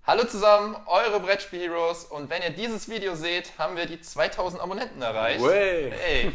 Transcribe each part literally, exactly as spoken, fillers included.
Hallo zusammen, eure Brettspiel-Heroes, und wenn ihr dieses Video seht, haben wir die zweitausend Abonnenten erreicht. Way. Hey.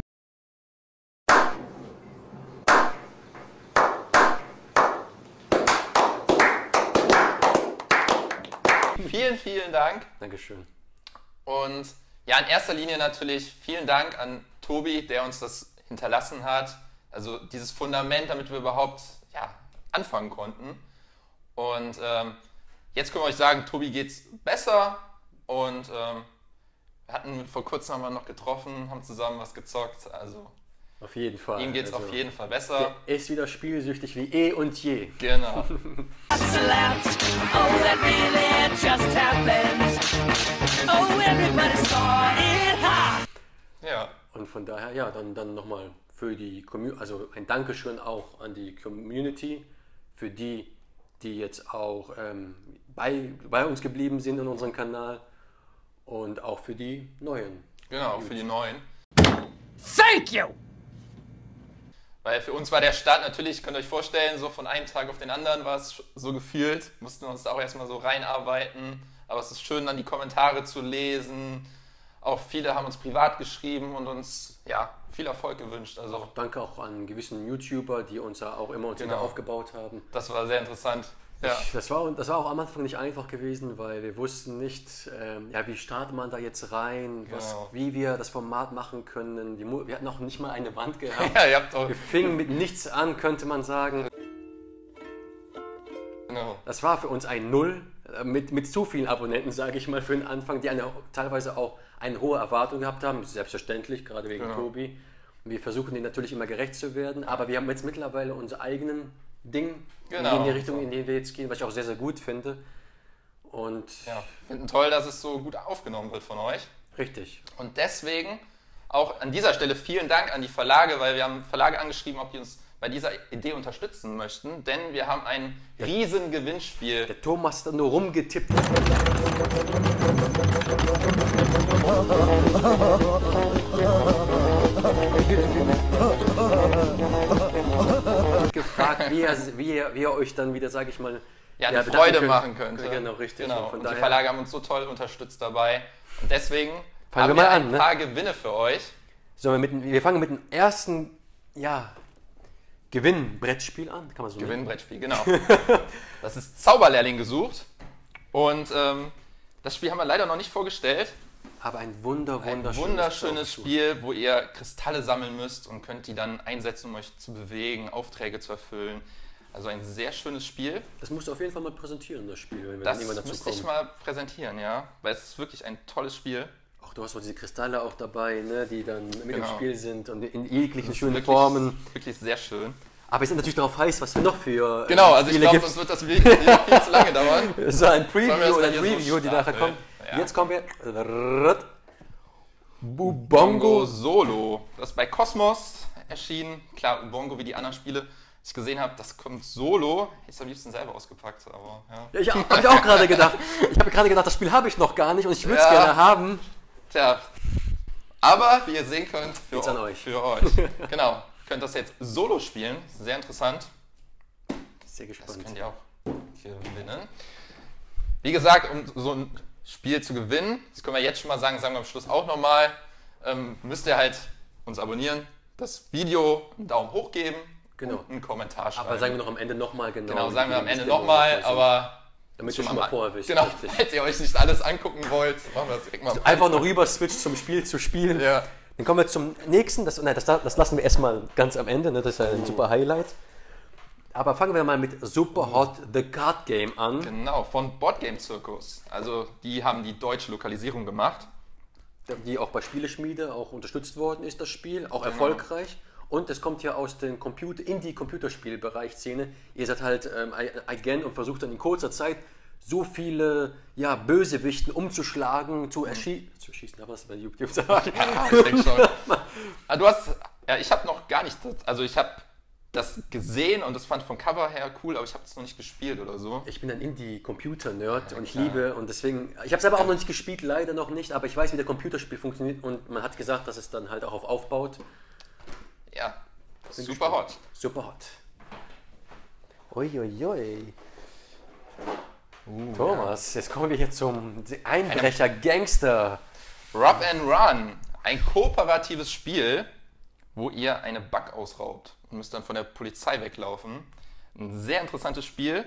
Vielen, vielen Dank. Dankeschön. Und ja, in erster Linie natürlich vielen Dank an Tobi, der uns das hinterlassen hat. Also dieses Fundament, damit wir überhaupt ja, anfangen konnten. Und ähm, jetzt können wir euch sagen, Tobi geht's besser. Und ähm, wir hatten vor kurzem haben wir noch getroffen, haben zusammen was gezockt. Also auf jeden Fall. ihm geht's also, auf jeden Fall besser. Der ist wieder spielsüchtig wie eh und je. Genau. Ja. Und von daher, ja, dann, dann nochmal für die Community, also ein Dankeschön auch an die Community, für die, die jetzt auch ähm, bei, bei uns geblieben sind in unserem Kanal und auch für die Neuen. Genau, für die Neuen. Thank you! Weil für uns war der Start natürlich, könnt ihr euch vorstellen, so von einem Tag auf den anderen war es so gefühlt. Mussten wir uns da auch erstmal so reinarbeiten. Aber es ist schön, dann die Kommentare zu lesen. Auch viele haben uns privat geschrieben und uns ja, viel Erfolg gewünscht. Also Auch danke auch an gewissen YouTuber, die uns ja auch immer uns Genau. wieder aufgebaut haben. das war sehr interessant. Ja. Ich, das, war, das war auch am Anfang nicht einfach gewesen, weil wir wussten nicht, ähm, ja, wie startet man da jetzt rein, was, Genau. wie wir das Format machen können. Die, Mu- wir hatten noch nicht mal eine Wand gehabt. Ja, ihr habt auch. Wir fingen mit nichts an, könnte man sagen. Genau. Das war für uns ein Null, äh, mit, mit zu vielen Abonnenten, sage ich mal, für den Anfang, die eine, teilweise auch eine hohe Erwartung gehabt haben, selbstverständlich, gerade wegen Genau. Tobi. Und wir versuchen denen natürlich immer gerecht zu werden, aber wir haben jetzt mittlerweile unser eigenen Ding, Genau. in die Richtung, in die wir jetzt gehen, was ich auch sehr, sehr gut finde. Und Ja, finden toll, dass es so gut aufgenommen wird von euch. richtig. Und deswegen auch an dieser Stelle vielen Dank an die Verlage, weil wir haben Verlage angeschrieben, ob die uns bei dieser Idee unterstützen möchten, denn wir haben ein riesen Gewinnspiel. Der Thomas hat nur rumgetippt. gefragt, wie ihr, wie, ihr, wie ihr euch dann wieder, sage ich mal, Ja, eine ja, bedanken Freude könnt. machen könnte. Genau, richtig. Genau. Und von Und die daher Verlage haben uns so toll unterstützt dabei. Und deswegen Fangen haben wir wir mal ein an, ne? paar Gewinne für euch. So, wir, mit, wir fangen mit dem ersten, ja, Gewinn-Brettspiel an, kann man so nennen. Gewinnbrettspiel, genau. Das ist Zauberlehrling gesucht. Und ähm, das Spiel haben wir leider noch nicht vorgestellt. Aber ein wunder, Ein wunderschönes, wunderschönes Zauberspiel. Spiel, wo ihr Kristalle sammeln müsst und könnt die dann einsetzen, um euch zu bewegen, Aufträge zu erfüllen. Also ein sehr schönes Spiel. Das musst du auf jeden Fall mal präsentieren, das Spiel, wenn wir Das dann irgendwann dazu müsste ich kommen. mal präsentieren, ja. Weil es ist wirklich ein tolles Spiel. Auch du hast auch diese Kristalle auch dabei, ne, die dann mit Genau. im Spiel sind und in jeglichen Das ist schönen wirklich, Formen. Wirklich sehr schön. Aber wir sind natürlich darauf heiß, was wir noch für äh, Genau, also ich Spiele glaube, gibt. sonst wird das Video viel zu lange dauern. So ein Sollen wir Preview das oder mal ein hier so Review, die nachher starten? kommt. Ja. Jetzt kommen wir. Bongo Solo. Das ist bei Cosmos erschienen. Klar, Bongo wie die anderen Spiele, die ich gesehen habe, das kommt solo. Ich hätte es am liebsten selber ausgepackt, aber ja. Ja, ich habe ich auch gerade gedacht. Ich habe gerade gedacht, das Spiel habe ich noch gar nicht und ich würde es Ja. gerne haben. Tja. Aber wie ihr sehen könnt, für, Geht's an eu- euch. für euch. Genau. Könnt das jetzt solo spielen. Sehr interessant. Sehr Das gespannt. könnt ihr auch gewinnen. Wie gesagt, um so ein Spiel zu gewinnen, das können wir jetzt schon mal sagen, sagen wir am Schluss auch nochmal, ähm, müsst ihr halt uns abonnieren, das Video einen Daumen hoch geben Genau. und einen Kommentar schreiben. Aber sagen wir noch am Ende nochmal genau. genau, sagen wir am wie die Ende Bestimmungen nochmal, sind. aber Damit zum ihr schon mal am- vorher wisst. Genau, Richtig. falls ihr euch nicht alles angucken wollt, machen wir das direkt mal. Einfach nur rüber switcht zum Spiel zu spielen. Ja. Dann kommen wir zum nächsten. Das, nein, das, das lassen wir erstmal ganz am Ende. Ne? Das ist ja ein super Highlight. Aber fangen wir mal mit Super Hot The Card Game an. Genau, von Boardgame Circus. Also die haben die deutsche Lokalisierung gemacht. Die auch bei Spieleschmiede auch unterstützt worden ist, das Spiel. Auch Genau. erfolgreich. Und es kommt ja aus dem Computer, Indie-Computerspielbereich-Szene. Ihr seid halt ähm, ein Agent und versucht dann in kurzer Zeit so viele ja, Bösewichten umzuschlagen, zu, erschießen. Zu erschießen, darf man das bei YouTube sagen? Ja, ich denke schon. Ah, du hast, ja, ich habe noch gar nicht, also ich habe das gesehen und das fand vom Cover her cool, aber ich habe es noch nicht gespielt oder so. Ich bin ein Indie-Computer-Nerd und ich klar. liebe und deswegen, ich habe selber auch noch nicht gespielt, leider noch nicht, aber ich weiß, wie der Computerspiel funktioniert und man hat gesagt, dass es dann halt auch auf aufbaut. Ja, Bin super hot. Super hot. Uiuiui. Uh, Thomas, jetzt kommen wir hier zum Einbrecher Gangster. Rob and Run, ein kooperatives Spiel, wo ihr eine Bank ausraubt und müsst dann von der Polizei weglaufen. Ein sehr interessantes Spiel,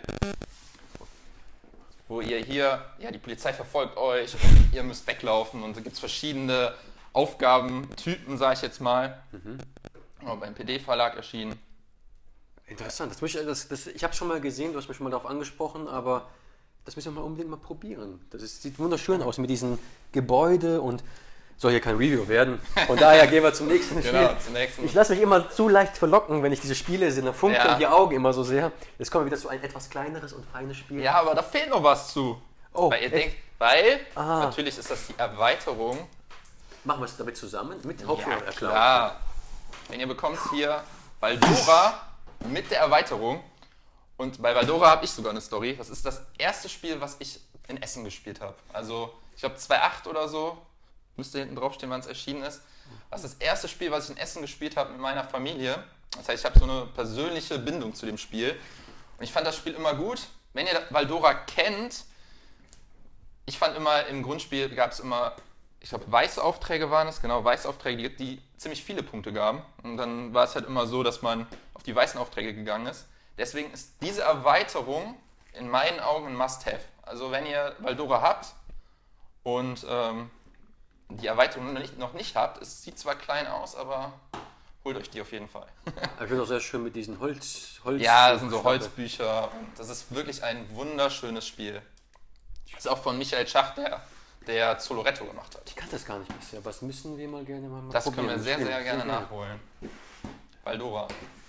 wo ihr hier, ja, die Polizei verfolgt euch und ihr müsst weglaufen und da gibt es verschiedene Aufgabentypen, sage ich jetzt mal. Mhm. Beim P D-Verlag erschienen. Interessant. Das, das, das, ich habe es schon mal gesehen, du hast mich schon mal darauf angesprochen, aber das müssen wir mal unbedingt mal probieren. Das ist, sieht wunderschön aus mit diesen Gebäude und soll hier kein Review werden. Von daher gehen wir zum nächsten Spiel. Genau, zum nächsten. Ich lasse mich immer zu leicht verlocken, wenn ich diese Spiele sehe. Da funkeln ja. die Augen immer so sehr. Jetzt kommen wir wieder zu ein etwas kleineres und feines Spiel. Ja, aber da fehlt noch was zu. Oh, weil ihr echt? denkt, weil Ah. natürlich ist das die Erweiterung. Machen wir es damit zusammen? Mit Ja, Hauptfigur klar. Denn ihr bekommt hier Baldora mit der Erweiterung. Und bei Baldora habe ich sogar eine Story. Das ist das erste Spiel, was ich in Essen gespielt habe. Also, ich glaube zweitausendacht oder so. Müsste hinten draufstehen, wann es erschienen ist. Das ist das erste Spiel, was ich in Essen gespielt habe mit meiner Familie. Das heißt, ich habe so eine persönliche Bindung zu dem Spiel. Und ich fand das Spiel immer gut. Wenn ihr Baldora kennt, ich fand immer, im Grundspiel gab es immer, ich glaube, weiße Aufträge waren es, genau, weiße Aufträge, die, die ziemlich viele Punkte gaben. Und dann war es halt immer so, dass man auf die weißen Aufträge gegangen ist. Deswegen ist diese Erweiterung in meinen Augen ein Must-Have. Also wenn ihr Baldora habt und ähm, die Erweiterung noch nicht, noch nicht habt, es sieht zwar klein aus, aber holt euch die auf jeden Fall. Ich finde auch sehr schön mit diesen Holz... Holz Ja, das sind so Holzbücher und das ist wirklich ein wunderschönes Spiel. Das ist auch von Michael Schach, der, der Zoloretto gemacht hat. Ich kann das gar nicht bisher. Was müssen wir mal gerne mal Das probieren? können wir sehr, Stimmt, sehr gerne sehr nachholen. Baldora.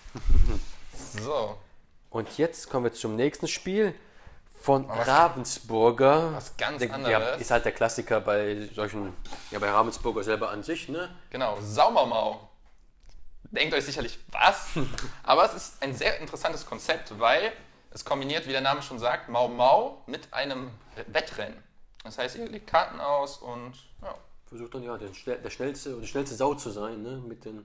So. Und jetzt kommen wir zum nächsten Spiel von was- Ravensburger. was ganz der, anderes. Ja, ist halt der Klassiker bei solchen, ja bei Ravensburger selber an sich, ne? Genau, Saubermau. Denkt euch sicherlich, was? Aber es ist ein sehr interessantes Konzept, weil es kombiniert, wie der Name schon sagt, Mau Mau mit einem Wettrennen. Das heißt, ihr legt Karten aus und ja. Versucht dann ja der, schnell- der schnellste oder schnellste Sau zu sein, ne? Mit den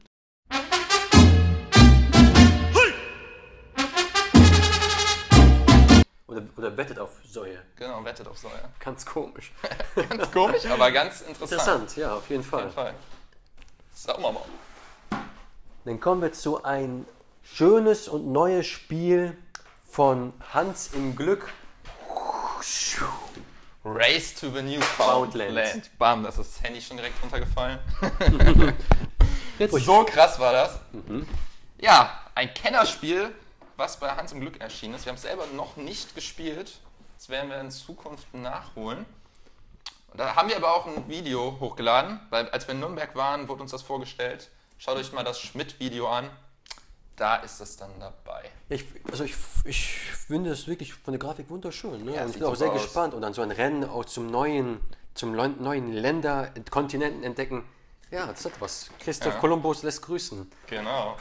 oder, oder wettet auf Säue. Genau, wettet auf Säue. Ganz komisch. Ganz komisch, aber ganz interessant. Interessant, ja, auf jeden Auf Fall. jeden Fall. Saubermau. Dann kommen wir zu ein schönes und neues Spiel von Hans im Glück. Race to the Foundland. Newfoundland. Bam, da ist das Handy schon direkt runtergefallen. Jetzt- So krass war das. Ja, ein Kennerspiel, was bei Hans im Glück erschienen ist. Wir haben es selber noch nicht gespielt. Das werden wir in Zukunft nachholen. Und da haben wir aber auch ein Video hochgeladen, weil als wir in Nürnberg waren, wurde uns das vorgestellt. Schaut euch mal das Schmidt-Video an. Da ist es dann dabei. Ich, also ich, ich finde es wirklich von der Grafik wunderschön. Ne? Ja, und ich sieht bin auch super sehr aus. gespannt. Und dann so ein Rennen auch zum neuen, zum leu- neuen Länder, Kontinenten entdecken. Ja, das hat was. Christoph Ja. Kolumbus lässt grüßen. Genau.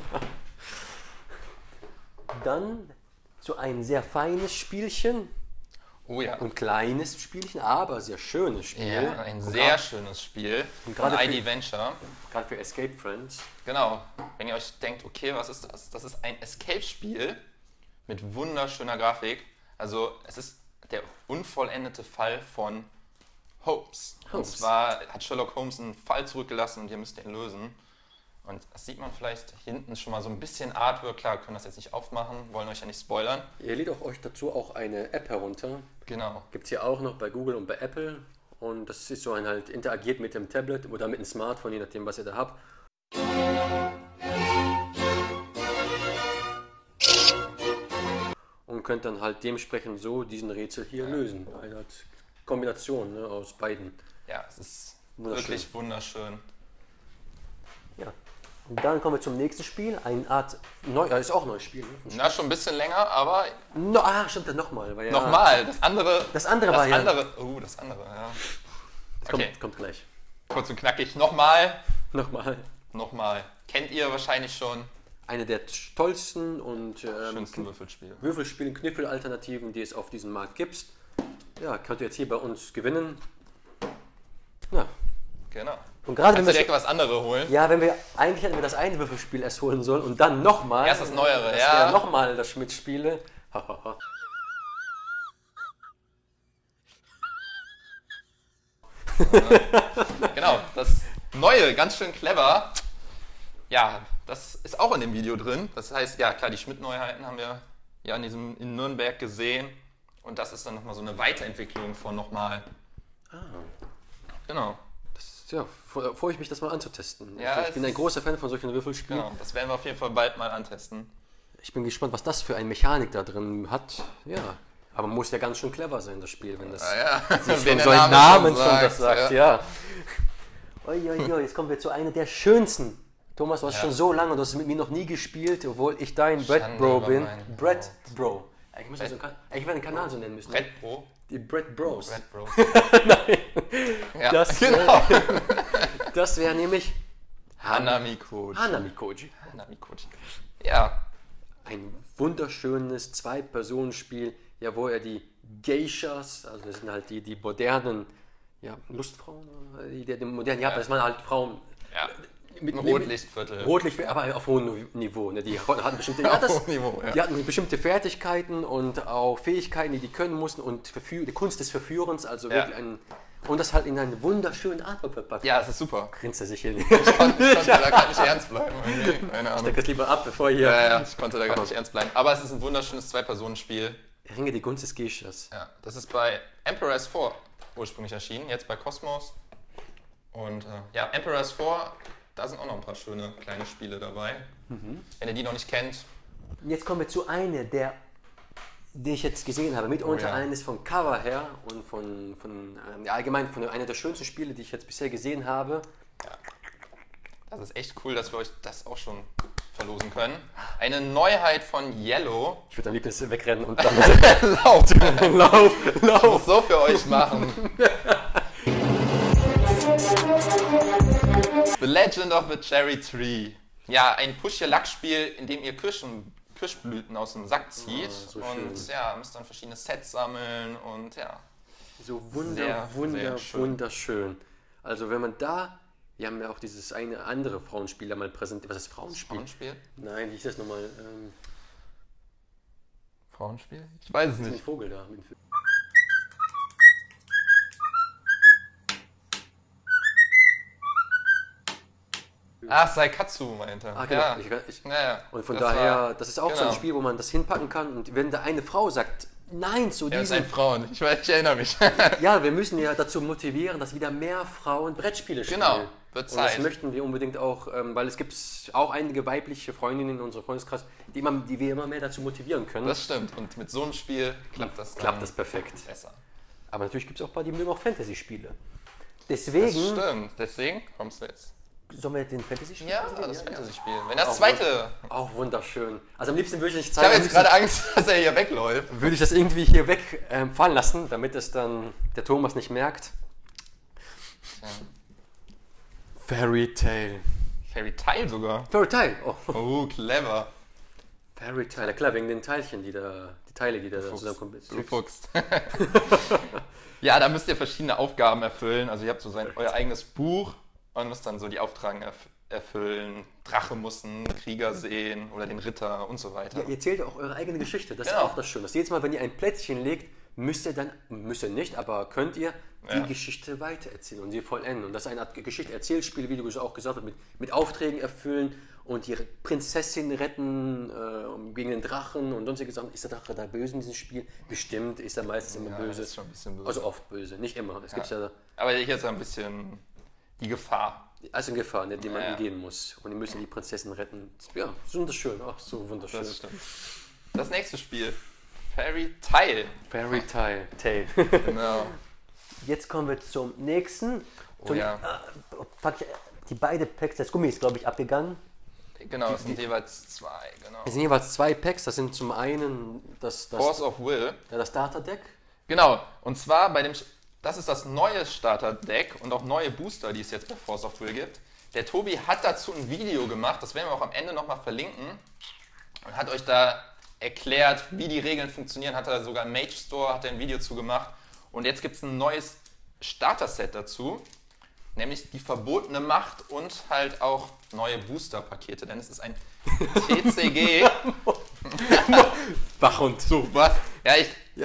Dann so ein sehr feines Spielchen. Oh ja. Ein kleines Spielchen, aber sehr schönes Spiel. Ja, ein Und sehr grad- schönes Spiel. Und Von gerade I D für- Venture. Gerade für Escape Friends. Genau. Wenn ihr euch denkt, okay, was ist das? Das ist ein Escape-Spiel mit wunderschöner Grafik. Also es ist der unvollendete Fall von Holmes. Und Holmes. zwar hat Sherlock Holmes einen Fall zurückgelassen und ihr müsst den lösen. Und das sieht man vielleicht hinten schon mal so ein bisschen Artwork. Klar, können das jetzt nicht aufmachen, wollen euch ja nicht spoilern. Ihr lädt auch euch dazu auch eine App herunter. Genau. Gibt es hier auch noch bei Google und bei Apple. Und das ist so ein halt interagiert mit dem Tablet oder mit dem Smartphone, je nachdem, was ihr da habt. Und könnt dann halt dementsprechend so diesen Rätsel hier lösen. Eine Art Kombination, ne, aus beiden. Ja, es ist Wunderschön. wirklich wunderschön. Ja. Und dann kommen wir zum nächsten Spiel. Eine Art neu, ja, ist auch ein neues Spiel. Ne? Na, schon ein bisschen länger, aber No, ah, stimmt, dann nochmal. Ja, nochmal. Das andere. Das andere das war ja- andere, Oh, das andere, ja. Das Okay. kommt, kommt gleich. Kurz und knackig. Nochmal. Nochmal. Nochmal. Kennt ihr wahrscheinlich schon. Eine der tollsten und ähm, Schönsten Würfelspiele. Würfelspielen, Kniffelalternativen, die es auf diesem Markt gibt. Ja, könnt ihr jetzt hier bei uns gewinnen. Ja. Genau. Und gerade wenn Kannst du wir direkt was anderes holen? ja, wenn wir eigentlich hätten wir das eine Würfelspiel erst holen sollen und dann nochmal. Erst das Neuere, das ja. wäre nochmal das Schmidt-Spiele. Genau, das Neue, ganz schön clever. Ja, das ist auch in dem Video drin. Das heißt, ja klar, die Schmidt-Neuheiten haben wir ja in, diesem, in Nürnberg gesehen. Und das ist dann nochmal so eine Weiterentwicklung von nochmal. Ah. Genau. Das, ja, freue freu ich mich, das mal anzutesten. Ja, also ich bin ein großer Fan von solchen Würfelspielen. Genau, das werden wir auf jeden Fall bald mal antesten. Ich bin gespannt, was das für eine Mechanik da drin hat. Ja, aber muss ja ganz schön clever sein, das Spiel, wenn das Ja, ja. sich Wenn schon der so ein Name Namen schon schon das sagt, sagt. Ja. Oi, oi, oi, jetzt kommen wir zu einer der schönsten. Thomas, du hast Ja. schon so lange und du hast mit mir noch nie gespielt, obwohl ich dein Brett Schande Bro über bin. mein Brett Bro. Eigentlich müssen wir so einen Kan- eigentlich werde den Kanal so nennen müssen. Brett Pro. Die Brett Bros. Brett Bro. Nein. Ja, Das, genau. Das wäre nämlich Hanami Koji. Hanami Koji. Hanami Koji. Ja, Ein wunderschönes Zwei-Personen-Spiel, ja, wo er die Geishas, also das sind halt die, die modernen ja, Lustfrauen, die, die modernen, ja, das waren halt Frauen ja. mit Ein Rotlichtviertel. Rotlicht, aber auf hohem Niveau. Ne? Die hatten bestimmte, ja, das, hohem Niveau, ja. die hatten bestimmte Fertigkeiten und auch Fähigkeiten, die die können mussten und Verführ, die Kunst des Verführens, also Ja. wirklich ein, und das halt in einen wunderschönen Artwork verpackt. Ja, das ist super. Grinst er sich hin. Ich konnte, ich konnte da gerade nicht ernst bleiben. irgendwie. Keine Ahnung. Steck das lieber ab, bevor hier Ja, ja, ich konnte da gerade nicht ernst bleiben. Aber es ist ein wunderschönes Zwei-Personen-Spiel. Ringe die Gunst des Geishas. Ja, das ist bei Emperor's vier ursprünglich erschienen, jetzt bei Cosmos. Und äh, ja, Emperor's vier, da sind auch noch ein paar schöne kleine Spiele dabei. Mhm. Wenn ihr die noch nicht kennt, Jetzt kommen wir zu einer, der, die ich jetzt gesehen habe. Mitunter Oh ja. eines vom Cover her und von, von ähm, ja, allgemein von einer der schönsten Spiele, die ich jetzt bisher gesehen habe. das ist echt cool, dass wir euch das auch schon verlosen können. Eine Neuheit von Yellow. Ich würde am liebsten wegrennen und dann Lauf! lauf, Ich lauf. muss so für euch machen. The Legend of the Cherry Tree. Ja, ein Push-Your-Luck-Spiel, in dem ihr Kirschen, Kirschblüten aus dem Sack zieht. Oh, so und schön. ja, müsst dann verschiedene Sets sammeln und ja. So wunder, Sehr, wunder, sehr schön. wunderschön. Also wenn man da, wir haben ja auch dieses eine andere Frauenspiel da mal präsentiert. Was ist Frauenspiel? Frauenspiel? Nein, wie ist das nochmal? Ähm, Frauenspiel? Ich weiß es ist ein nicht. Vogel da. Mit dem Ach, Saikatsu meinte er. Ah, genau. Ja. Ich, ich, Naja, und von das daher, war- das ist auch so genau. ein Spiel, wo man das hinpacken kann. Und wenn da eine Frau sagt, nein zu Er ist diesem, ein Frauen. Ich, weiß, ich erinnere mich. ja, wir müssen ja dazu motivieren, dass wieder mehr Frauen Brettspiele spielen. Genau, wird Und das Zeit. möchten wir unbedingt auch, ähm, weil es gibt auch einige weibliche Freundinnen in unserem Freundeskreis, die, immer, die wir immer mehr dazu motivieren können. Das stimmt. Und mit so einem Spiel klappt das dann klappt das perfekt. besser. Aber natürlich gibt es auch ein paar, die mögen auch Fantasy-Spiele. Das Deswegen, stimmt. Deswegen kommst du jetzt. sollen wir den Fantasy-Spiel Ja, präsentieren? das Fantasy-Spiel. Wenn das Auch zweite. Auch wunderschön. Also am liebsten würde ich nicht Ich zeigen, habe am jetzt liebsten gerade Angst, dass er hier wegläuft. würde ich das irgendwie hier wegfallen ähm, fallen lassen, damit es dann der Thomas nicht merkt. Ja. Fairy Tale. Fairy Tail sogar. Fairy Tale. Oh. Oh, clever. Fairy Tale. Ja, klar, wegen den Teilchen, die da, die Teile, die da Fuchs. zusammenkommen. Du Fuchs. Ja, da müsst ihr verschiedene Aufgaben erfüllen. Also ihr habt so sein, euer eigenes Buch und müsst dann so die Auftragen erf erfüllen. Drache muss einen Krieger sehen oder den Ritter und so weiter. Ja, ihr erzählt auch eure eigene Geschichte. Das Genau. ist auch das Schöne. Dass jedes Mal, wenn ihr ein Plätzchen legt, müsst ihr dann, müsst ihr nicht, aber könnt ihr die Ja. Geschichte weitererzählen und sie vollenden. Und das ist eine Art Geschichte-Erzählspiel, wie du auch gesagt hast, mit, mit Aufträgen erfüllen und ihre Prinzessin retten äh, gegen den Drachen und sonstige Sachen. Ist der Drache da böse in diesem Spiel? Bestimmt ist er meistens immer Ja, böse. das ist schon ein bisschen böse. Also oft böse, nicht immer. Es gibt ja Aber hier ist ein bisschen die Gefahr. also eine Gefahr, ne, die man Ja, ja. umgehen muss. Und die müssen die Prinzessin retten. Ja, ist wunderschön. Ach, so wunderschön. Das stimmt. Das nächste Spiel. Fairy Tail. Fairy Tale. Tale. Genau. Jetzt kommen wir zum nächsten. Oh Zum, ja. äh, fuck, die beide Packs, das Gummi ist glaube ich abgegangen. Genau, es sind jeweils zwei. Genau. Es sind jeweils zwei Packs. Das sind zum einen das, das, Force of Will. ja, das Starter-Deck. Genau, und zwar bei dem, das ist das neue Starter-Deck und auch neue Booster, die es jetzt bei Force of Will gibt. Der Tobi hat dazu ein Video gemacht, das werden wir auch am Ende nochmal verlinken, und hat euch da erklärt, wie die Regeln funktionieren, hat er sogar im Mage Store, hat er ein Video zu gemacht. Und jetzt gibt es ein neues Starter-Set dazu, nämlich die verbotene Macht und halt auch neue Booster-Pakete, denn es ist ein T C G. Wachhund. So, was? Ja, ich Ja. guck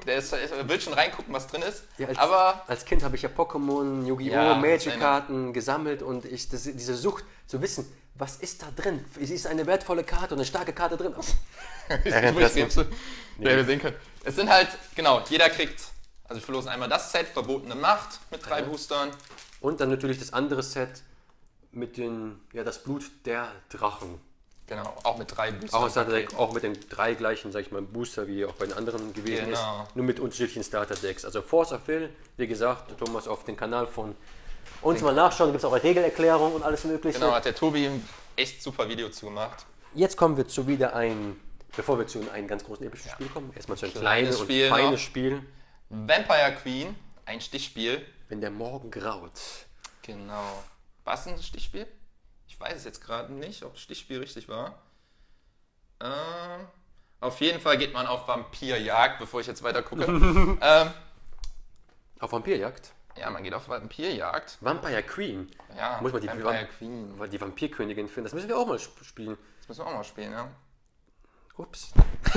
Der ist, er will schon reingucken, was drin ist. Ja, als, aber als Kind habe ich ja Pokémon, Yu-Gi-Oh!, Ja, Magic-Karten gesammelt und ich, das, diese Sucht zu wissen, was ist da drin? Es ist eine wertvolle Karte und eine starke Karte drin. ich weiß nicht, ob wir sehen können. Es sind halt, genau, jeder kriegt, also wir verlosen einmal das Set, verbotene Macht mit drei Ja. Boostern. Und dann natürlich das andere Set mit den, ja, das Blut der Drachen. Genau, auch mit drei Boostern. Auch, Starter-Deck, auch mit den drei gleichen, sag ich mal, Booster, wie auch bei den anderen gewesen Genau. ist. Nur mit unterschiedlichen Starter-Decks. Also Force of Will, wie gesagt, Thomas auf den Kanal von uns mal nachschauen, gibt es auch eine Regelerklärung und alles mögliche. Genau, hat der Tobi ein echt super Video zu gemacht. Jetzt kommen wir zu wieder ein, bevor wir zu einem ganz großen epischen Spiel kommen, erstmal zu einem kleinen Kleines und Spiel feines noch. Spiel. Vampire Queen, ein Stichspiel. Wenn der Morgen graut. Genau. War es ein Stichspiel? Ich weiß es jetzt gerade nicht, ob das Stichspiel richtig war. Ähm, auf jeden Fall geht man auf Vampirjagd, bevor ich jetzt weiter gucke. ähm, Auf Vampirjagd. ja, man geht auf Vampirjagd. Vampire Queen. Ja, Muss man die, Vampire Vamp- Queen. die Vampirkönigin finden. Das müssen wir auch mal sp- spielen. Das müssen wir auch mal spielen, ja. Ups.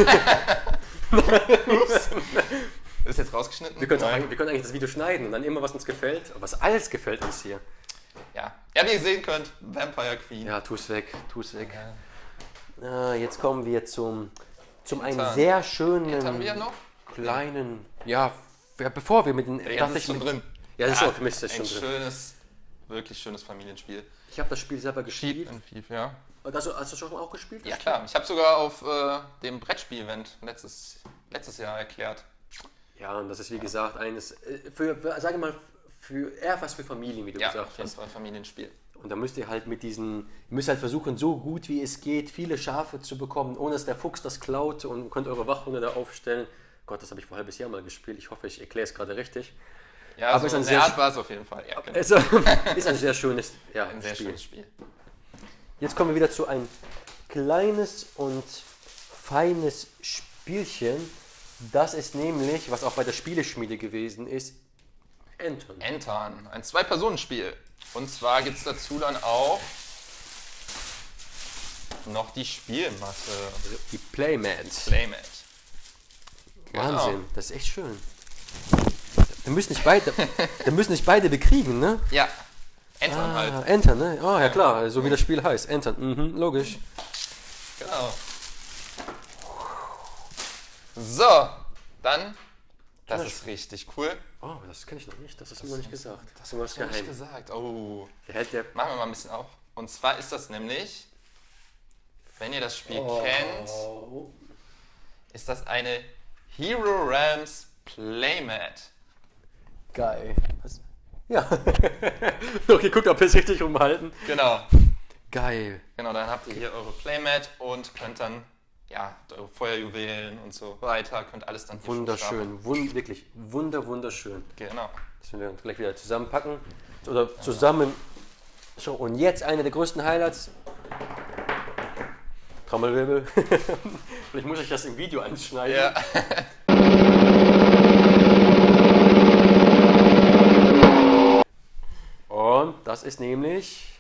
Ist jetzt rausgeschnitten? Wir können, auch, Nein. eigentlich- wir können eigentlich das Video schneiden und dann immer, was uns gefällt. Was alles gefällt uns hier. Ja. ja, wie ihr sehen könnt, Vampire Queen. Ja, tu es weg, tu es weg. Ja. Äh, jetzt kommen wir zum, zum einen Hintern. sehr schönen, Jetzt haben wir noch. kleinen, ja, f- ja, bevor wir mit den... Ja, darf das ist ich schon mit- drin. Ja, das ist schon, Mist, das ist ein schon drin. schönes, wirklich schönes Familienspiel. Ich habe das Spiel selber Cheap gespielt. and Thief, ja. Also, hast du schon auch gespielt? Ja klar, ich habe sogar auf äh, dem Brettspiel-Event letztes, letztes Jahr erklärt. Ja, und das ist wie gesagt eines, äh, für, für sage mal, für eher was für Familien, wie du Ja, gesagt auf jeden hast. Fall Familienspiel. Und da müsst ihr halt mit diesen, ihr müsst halt versuchen, so gut wie es geht, viele Schafe zu bekommen, ohne dass der Fuchs das klaut und könnt eure Wachhunde da aufstellen. Gott, das habe ich vor ein halbes Jahr mal gespielt. Ich hoffe, ich erkläre es gerade richtig. Ja, Aber so ist ein in sehr der sch- Art war es auf jeden Fall. Ja, genau. Also, ist ein sehr schönes ja, Ein sehr Spiel. schönes Spiel. Jetzt kommen wir wieder zu ein kleines und feines Spielchen. Das ist nämlich, was auch bei der Spieleschmiede gewesen ist, Entern. Entern, ein Zwei-Personen-Spiel. Und zwar gibt es dazu dann auch noch die Spielmatte. Die Playmats. Playmat. Wahnsinn, das ist echt schön. Wir müssen nicht beide, wir müssen nicht beide bekriegen, ne? Ja, Entern Ah, halt. Entern, ne? Ah, ja klar, so wie das Spiel heißt. Entern, mhm, logisch. Genau. So, dann, das ist richtig cool. Oh, das kenne ich noch nicht, das hast du mir noch nicht gesagt. Das du habe was ich noch nicht geheim. gesagt. Oh, Der hält der. machen wir mal ein bisschen auf. Und zwar ist das nämlich, wenn ihr das Spiel Oh. kennt, ist das eine Hero Realms Playmat. Geil. Was? Ja. Okay, guck, ob wir es richtig rumhalten. Genau. Geil. Genau, dann habt ihr hier eure Playmat und könnt dann, ja, eure Feuerjuwelen und so weiter, könnt alles dann hier schon starten. Wunderschön, wund wirklich wunder, wunderschön. Genau. Das werden wir gleich wieder zusammenpacken. Oder zusammen. So, und jetzt eine der größten Highlights. Trommelwirbel. Vielleicht muss ich das im Video einschneiden. Ja. Und das ist nämlich.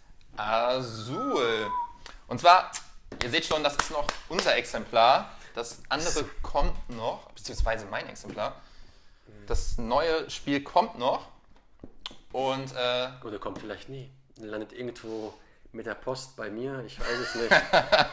Azul. Und zwar, ihr seht schon, das ist noch unser Exemplar. Das andere kommt noch, beziehungsweise mein Exemplar. Das neue Spiel kommt noch. Und äh, Oder kommt vielleicht nie. Landet irgendwo mit der Post bei mir. Ich weiß es nicht.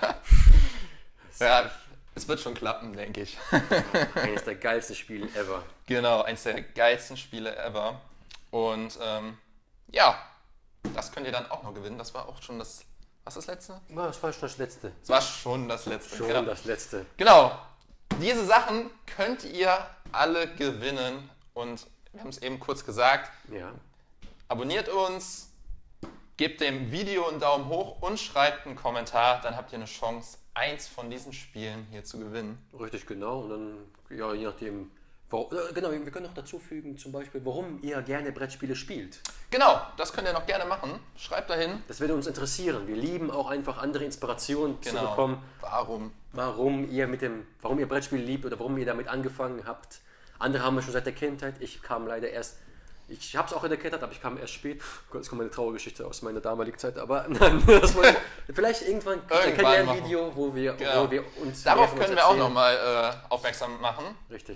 ja, es wird schon klappen, denke ich. Eines der geilsten Spiele ever. Genau, eins der geilsten Spiele ever. Und ähm, ja, das könnt ihr dann auch noch gewinnen. Das war auch schon das, was ist das letzte? Ja, das war schon das letzte. Das war schon das letzte. Schon genau. das letzte. Genau. Diese Sachen könnt ihr alle gewinnen. Und wir haben es eben kurz gesagt. Ja. Abonniert uns, gebt dem Video einen Daumen hoch und schreibt einen Kommentar. Dann habt ihr eine Chance, eins von diesen Spielen hier zu gewinnen. Richtig, genau. Und dann, ja, je nachdem. Warum, äh, genau, wir können noch dazu fügen, zum Beispiel, warum ihr gerne Brettspiele spielt. Genau, das könnt ihr noch gerne machen. Schreibt dahin. Das würde uns interessieren. Wir lieben auch einfach andere Inspirationen zu Genau. bekommen, Warum? warum ihr mit dem, warum ihr Brettspiele liebt oder warum ihr damit angefangen habt. Andere haben wir schon seit der Kindheit. Ich kam leider erst, ich habe es auch in der Kindheit, aber ich kam erst spät. Gott, jetzt kommt eine traurige Geschichte aus meiner damaligen Zeit, aber nein, das wollte ich, vielleicht irgendwann, Irgendwann kennt ihr ein machen. Video, wo wir, Genau. wo wir uns Darauf mehr von uns können wir auch erzählen. nochmal äh, aufmerksam machen. Richtig.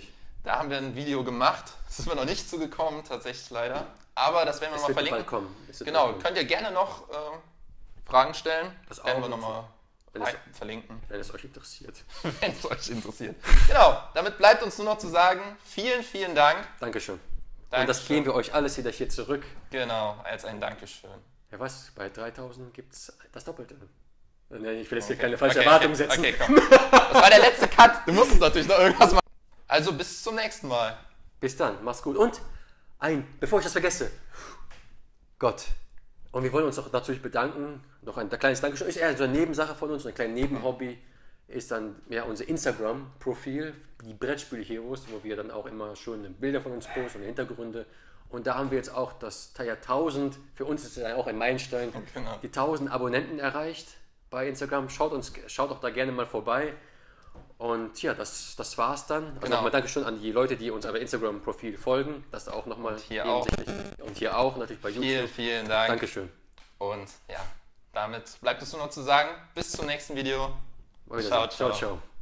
Da haben wir ein Video gemacht. Das sind wir noch nicht zugekommen, tatsächlich leider. Aber das werden wir Es mal wird verlinken. bald kommen. Es wird Genau, bald kommen. könnt ihr gerne noch äh, Fragen stellen. Das Das werden wir auch. nochmal Wenn es- verlinken, Wenn es euch interessiert. wenn es euch interessiert. Genau, damit bleibt uns nur noch zu sagen, vielen, vielen Dank. Dankeschön. Und Dankeschön. das geben wir euch alles wieder hier zurück. Genau, als ein Dankeschön. Ja was, bei dreitausend gibt es das Doppelte. Nein, ich will jetzt hier Okay. keine falsche Okay, Erwartung okay, setzen. Okay, komm. Das war der letzte Cut. Du musstest natürlich noch irgendwas machen. Also bis zum nächsten Mal. Bis dann, mach's gut. Und ein, bevor ich das vergesse, Gott. Und wir wollen uns auch natürlich bedanken. Noch ein kleines Dankeschön. Ist eher so eine Nebensache von uns, ein kleines Nebenhobby. Ist dann ja unser Instagram-Profil, die Brettspiel-Heroes, wo wir dann auch immer schöne Bilder von uns posten und Hintergründe. Und da haben wir jetzt auch das ja, tausend, für uns ist es ja auch ein Meilenstein, Genau. die tausend Abonnenten erreicht bei Instagram. Schaut uns, schaut auch da gerne mal vorbei. Und ja, das, das war's dann. Also Genau. nochmal Dankeschön an die Leute, die uns aber Instagram-Profil folgen. Das auch nochmal hier auch. Und hier auch natürlich bei YouTube. Vielen, vielen Dank. Dankeschön. Und ja, damit bleibt es nur noch zu sagen, bis zum nächsten Video. Mal wieder Ciao, sagen. ciao. ciao. ciao.